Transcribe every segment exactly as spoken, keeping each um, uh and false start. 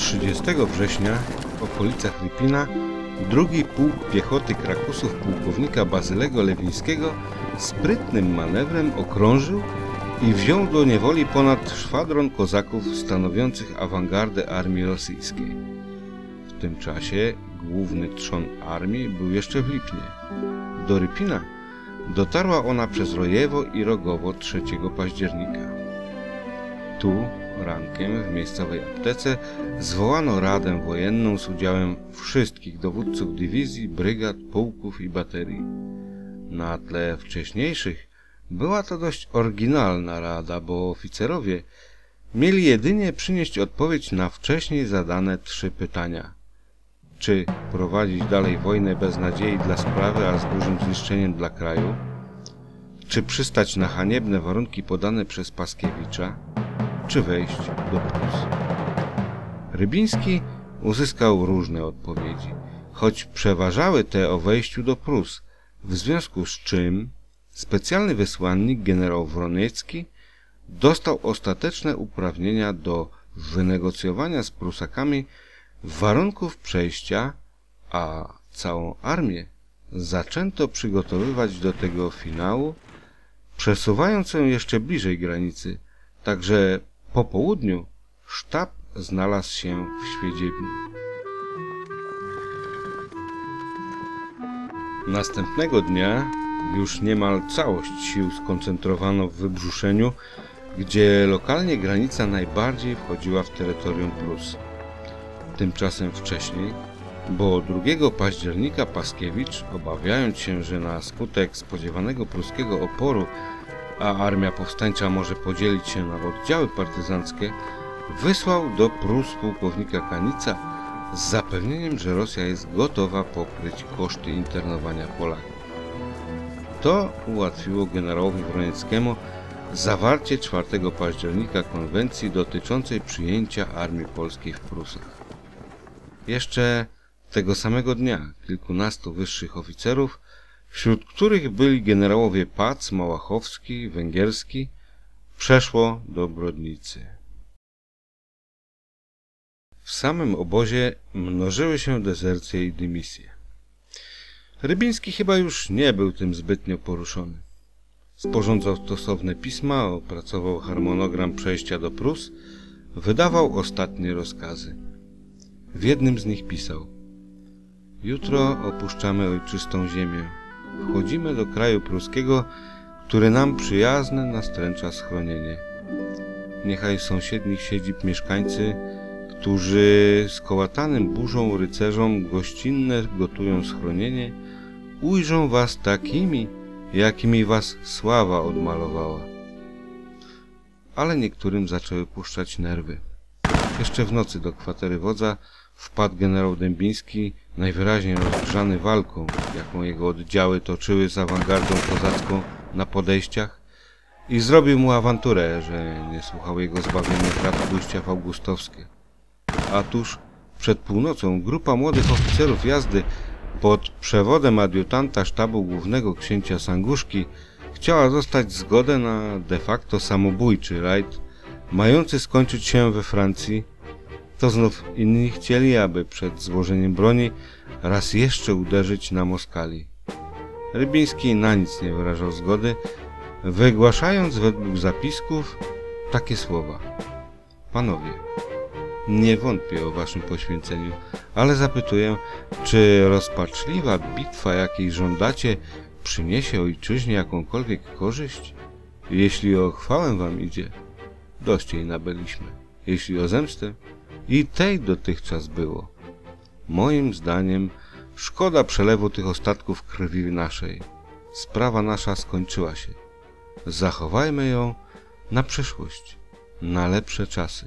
trzydziestego września w okolicach Rypina drugi pułk piechoty Krakusów pułkownika Bazylego Lewińskiego sprytnym manewrem okrążył i wziął do niewoli ponad szwadron kozaków stanowiących awangardę armii rosyjskiej. W tym czasie główny trzon armii był jeszcze w Lipnie. Do Rypina dotarła ona przez Rojewo i Rogowo trzeciego października. Tu rankiem w miejscowej aptece zwołano radę wojenną z udziałem wszystkich dowódców dywizji, brygad, pułków i baterii. Na tle wcześniejszych była to dość oryginalna rada, bo oficerowie mieli jedynie przynieść odpowiedź na wcześniej zadane trzy pytania. Czy prowadzić dalej wojnę bez nadziei dla sprawy, a z dużym zniszczeniem dla kraju? Czy przystać na haniebne warunki podane przez Paskiewicza? Czy wejść do Prus? Rybiński uzyskał różne odpowiedzi, choć przeważały te o wejściu do Prus, w związku z czym specjalny wysłannik generał Wroniecki dostał ostateczne uprawnienia do wynegocjowania z Prusakami warunków przejścia, a całą armię zaczęto przygotowywać do tego finału, przesuwając ją jeszcze bliżej granicy, także po południu sztab znalazł się w Świedziebniu. Następnego dnia już niemal całość sił skoncentrowano w Wybrzuszeniu, gdzie lokalnie granica najbardziej wchodziła w terytorium Prus. Tymczasem wcześniej, bo drugiego października Paskiewicz, obawiając się, że na skutek spodziewanego pruskiego oporu, a armia powstańcza może podzielić się na oddziały partyzanckie, wysłał do Prus pułkownika Kanica z zapewnieniem, że Rosja jest gotowa pokryć koszty internowania Polaków. To ułatwiło generałowi Wronieckiemu zawarcie czwartego października konwencji dotyczącej przyjęcia armii polskiej w Prusach. Jeszcze tego samego dnia kilkunastu wyższych oficerów, wśród których byli generałowie Pac, Małachowski, Węgierski, przeszło do Brodnicy. W samym obozie mnożyły się dezercje i dymisje. Rybiński chyba już nie był tym zbytnio poruszony. Sporządzał stosowne pisma, opracował harmonogram przejścia do Prus, wydawał ostatnie rozkazy. W jednym z nich pisał: jutro opuszczamy ojczystą ziemię. Wchodzimy do kraju pruskiego, który nam przyjazny nastręcza schronienie. Niechaj sąsiednich siedzib mieszkańcy, którzy skołatanym burzą rycerzom gościnne gotują schronienie, ujrzą was takimi, jakimi was sława odmalowała. Ale niektórym zaczęły puszczać nerwy. Jeszcze w nocy do kwatery wodza wpadł generał Dębiński, najwyraźniej rozgrzany walką, jaką jego oddziały toczyły z awangardą kozacką na podejściach, i zrobił mu awanturę, że nie słuchał jego zbawionych rad pójścia w Augustowskie. A tuż przed północą grupa młodych oficerów jazdy pod przewodem adiutanta sztabu głównego księcia Sanguszki chciała dostać zgodę na de facto samobójczy rajd, mający skończyć się we Francji. To znów inni chcieli, aby przed złożeniem broni raz jeszcze uderzyć na Moskali. Rybiński na nic nie wyrażał zgody, wygłaszając według zapisków takie słowa: panowie, nie wątpię o waszym poświęceniu, ale zapytuję, czy rozpaczliwa bitwa, jakiej żądacie, przyniesie ojczyźnie jakąkolwiek korzyść? Jeśli o chwałę wam idzie, dość jej nabyliśmy. Jeśli o zemstę, i tej dotychczas było. Moim zdaniem szkoda przelewu tych ostatków krwi naszej. Sprawa nasza skończyła się. Zachowajmy ją na przyszłość, na lepsze czasy.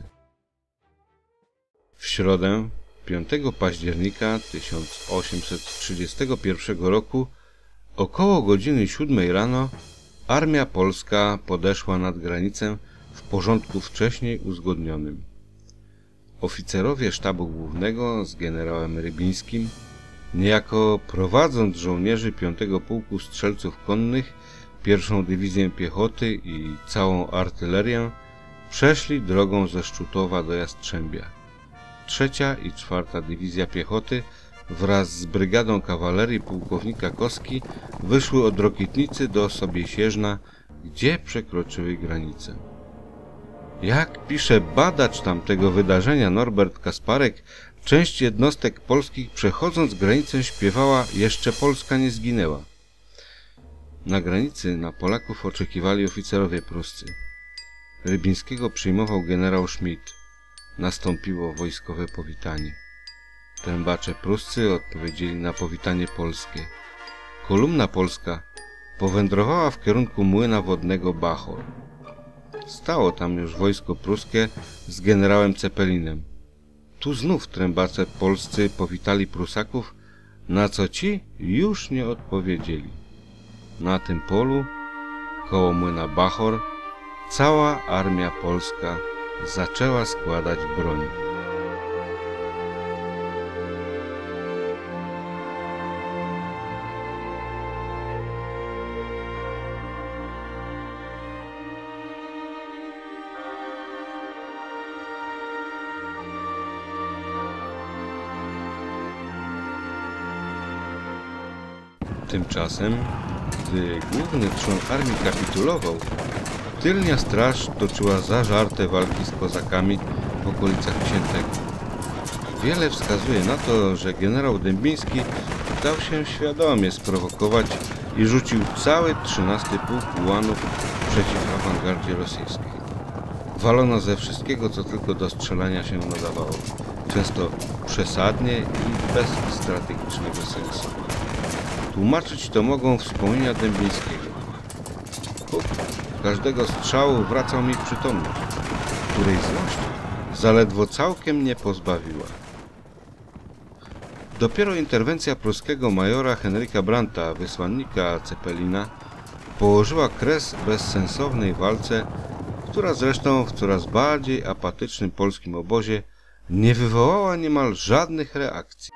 W środę, piątego października tysiąc osiemset trzydziestego pierwszego roku, około godziny siódmej rano, armia polska podeszła nad granicę w porządku wcześniej uzgodnionym. Oficerowie sztabu głównego z generałem Rybińskim, niejako prowadząc żołnierzy piątego Pułku Strzelców Konnych, pierwszą Dywizję Piechoty i całą artylerię, przeszli drogą ze Szczutowa do Jastrzębia. trzecia i czwarta Dywizja Piechoty wraz z brygadą kawalerii pułkownika Kosski wyszły od Rokietnicy do Sobiesieżna, gdzie przekroczyły granicę. Jak pisze badacz tamtego wydarzenia Norbert Kasparek, część jednostek polskich przechodząc granicę śpiewała „Jeszcze Polska nie zginęła”. Na granicy na Polaków oczekiwali oficerowie pruscy. Rybińskiego przyjmował generał Schmidt. Nastąpiło wojskowe powitanie. Trębacze pruscy odpowiedzieli na powitanie polskie. Kolumna polska powędrowała w kierunku młyna wodnego Bachor. Stało tam już wojsko pruskie z generałem Cepelinem. Tu znów trębacze polscy powitali Prusaków, na co ci już nie odpowiedzieli. Na tym polu, koło młyna Bachor, cała armia polska zaczęła składać broń. Tymczasem, gdy główny trzon armii kapitulował, tylnia straż toczyła zażarte walki z kozakami w okolicach Księtego. Wiele wskazuje na to, że generał Dębiński dał się świadomie sprowokować i rzucił cały trzynasty Pułk Ułanów przeciw awangardzie rosyjskiej. Walono ze wszystkiego, co tylko do strzelania się nadawało, często przesadnie i bez strategicznego sensu. Tłumaczyć to mogą wspomnienia Dębińskiego. Huk każdego strzału wracał mi przytomność, której złość zaledwo całkiem mnie pozbawiła. Dopiero interwencja pruskiego majora Henryka Brandta, wysłannika Cepelina, położyła kres bezsensownej walce, która zresztą w coraz bardziej apatycznym polskim obozie nie wywołała niemal żadnych reakcji.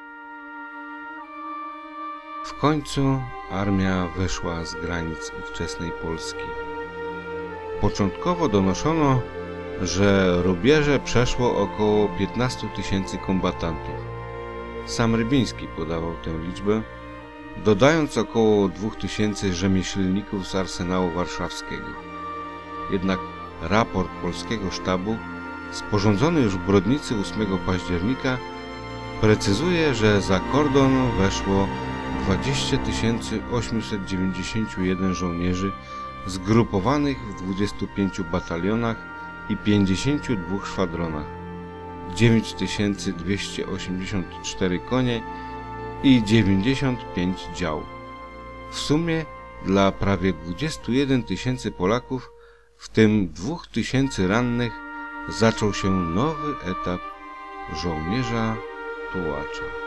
W końcu armia wyszła z granic ówczesnej Polski. Początkowo donoszono, że rubieże przeszło około piętnastu tysięcy kombatantów. Sam Rybiński podawał tę liczbę, dodając około dwóch tysięcy rzemieślników z arsenału warszawskiego. Jednak raport polskiego sztabu, sporządzony już w Brodnicy ósmego października, precyzuje, że za kordon weszło dwadzieścia tysięcy osiemset dziewięćdziesiąt jeden żołnierzy zgrupowanych w dwudziestu pięciu batalionach i pięćdziesięciu dwóch szwadronach, dziewięć tysięcy dwieście osiemdziesiąt cztery konie i dziewięćdziesiąt pięć dział. W sumie dla prawie dwudziestu jeden tysięcy Polaków, w tym dwóch tysięcy rannych, zaczął się nowy etap żołnierza tułacza.